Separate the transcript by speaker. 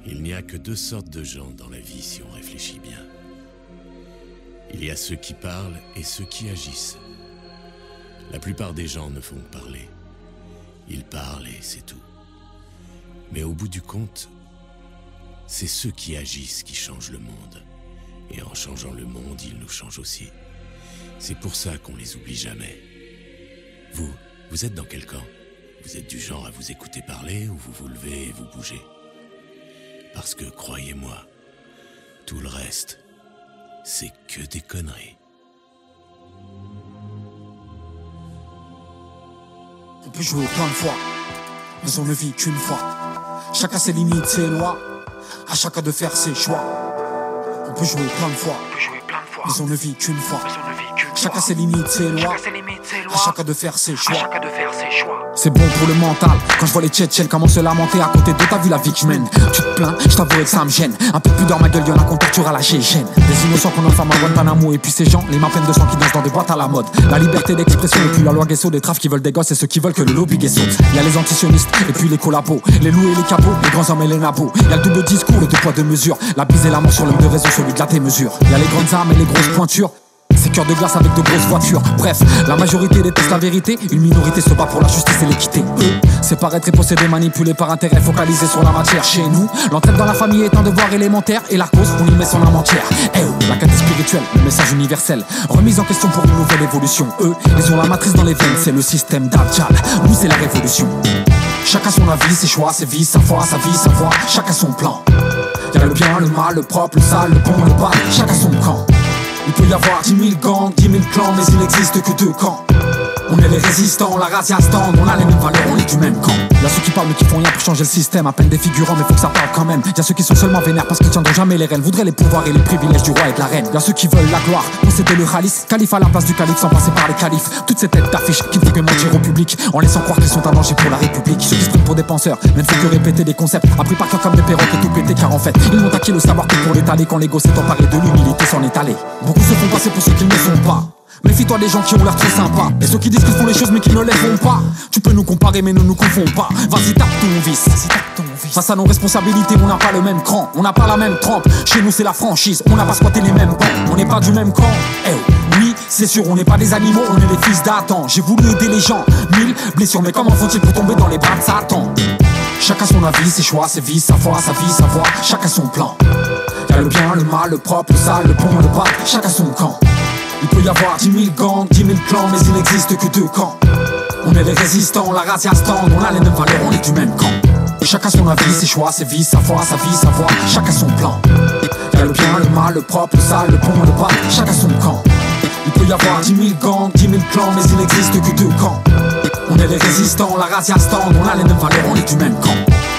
Speaker 1: Il n'y a que deux sortes de gens dans la vie si on réfléchit bien. Il y a ceux qui parlent et ceux qui agissent. La plupart des gens ne font que parler. Ils parlent et c'est tout. Mais au bout du compte, c'est ceux qui agissent qui changent le monde. Et en changeant le monde, ils nous changent aussi. C'est pour ça qu'on les oublie jamais. Vous êtes dans quel camp? Vous êtes du genre à vous écouter parler ou vous vous levez et vous bougez? Parce que, croyez-moi, tout le reste, c'est que des conneries.
Speaker 2: On peut jouer plein de fois, mais on ne vit qu'une fois. Chacun ses limites, ses lois, à chacun de faire ses choix. On peut jouer plein de fois, mais on ne vit qu'une fois. Chacun ses limites, ses lois, à chacun de faire ses choix. C'est bon pour le mental, quand je vois les Tchétchènes comment se lamenter à côté de t'as vu la vie que je mène. Tu te plains, je t'avoue que ça me gêne. Un peu de pudeur ma gueule, y'en a qu'on torture à la GGN. Des innocents qu'on enferme à Guantanamo. Et puis ces gens, les mains pleines de sang qui dansent dans des boîtes à la mode. La liberté d'expression et puis la loi Guesso. Des trafics qui veulent des gosses et ceux qui veulent que le lobby Guesso. Y'a les antisionistes et puis les collabos, les loups et les capots, les grands hommes et les nabos. Y'a le double discours, le deux poids deux mesures. La bise et la mort sur l'homme de raison, celui de la démesure. Y'a les grandes armes et les grosses pointures. C'est cœur de glace avec de grosses voitures. Bref, la majorité déteste la vérité. Une minorité se bat pour la justice et l'équité. C'est paraître et posséder, manipulé par intérêt, focalisé sur la matière. Chez nous, l'entraide dans la famille est un devoir élémentaire. Et la cause, on y met son âme entière. La quête spirituelle, le message universel. Remise en question pour une nouvelle évolution. Ils ont la matrice dans les veines, c'est le système d'Adjal. Nous, c'est la révolution. Chacun son avis, ses choix, ses vies, sa foi, sa vie, sa voix. Chacun son plan. Y'a le bien, le mal, le propre, le sale, le bon, le bas. Chacun son camp. Il peut y avoir 10 000 gangs, 10 000 clans, mais il n'existe que deux camps. On est les résistants, la razzia stand, on a les mêmes valeurs, on est du même camp. Y'a ceux qui parlent mais qui font rien pour changer le système, à peine des figurants mais faut que ça parle quand même. Y'a ceux qui sont seulement vénères parce qu'ils tiendront jamais les rênes, voudraient les pouvoirs et les privilèges du roi et de la reine. Y'a ceux qui veulent la gloire, posséder le khalife, calife à la place du calife sans passer par les califes. Toutes ces têtes d'affiches qui ne font que mentir au public, en laissant croire qu'ils sont un danger pour la République. Ceux qui se prennent pour des penseurs, mais ne font que répéter des concepts, appris par cœur comme des perroquets et tout péter car en fait, ils n'ont acquis le savoir que pour l'étaler quand l'ego s'est emparé de l'humilité s'en est allé. Beaucoup se font passer pour ceux qu'ils ne sont pas. Méfie-toi des gens qui ont l'air très sympas et ceux qui disent qu'ils font les choses mais qui ne les font pas. Tu peux nous comparer mais ne nous confonds pas. Vas-y tape ton vice. Face à nos responsabilités on n'a pas le même cran, on n'a pas la même trempe. Chez nous c'est la franchise, on n'a pas squatté les mêmes bancs. On n'est pas du même camp. Oui c'est sûr on n'est pas des animaux, on est les fils d'Adam. J'ai voulu aider les gens, 1000 blessures mais comment faut-il pour tomber dans les bras de Satan? Chacun son avis, ses choix, ses vies, sa foi, sa vie, sa voix. Chacun son plan. Y'a le bien, le mal, le propre, le sale, le bon, le bas. Chacun son camp. Il peut y avoir 10 000 gangs, 10 000 clans, mais il n'existe que deux camps. On est les résistants, la razzia stand, on a les mêmes valeurs, on est du même camp. Chacun son avis, ses choix, ses vies, sa foi, sa vie, sa voix. Chacun son plan. Y'a le bien, le mal, le propre, le sale, le bon, le bas. Chacun son camp. Il peut y avoir 10 000 gangs, 10 000 clans, mais il n'existe que deux camps. On est les résistants, la razzia stand, on a les mêmes valeurs, on est du même camp.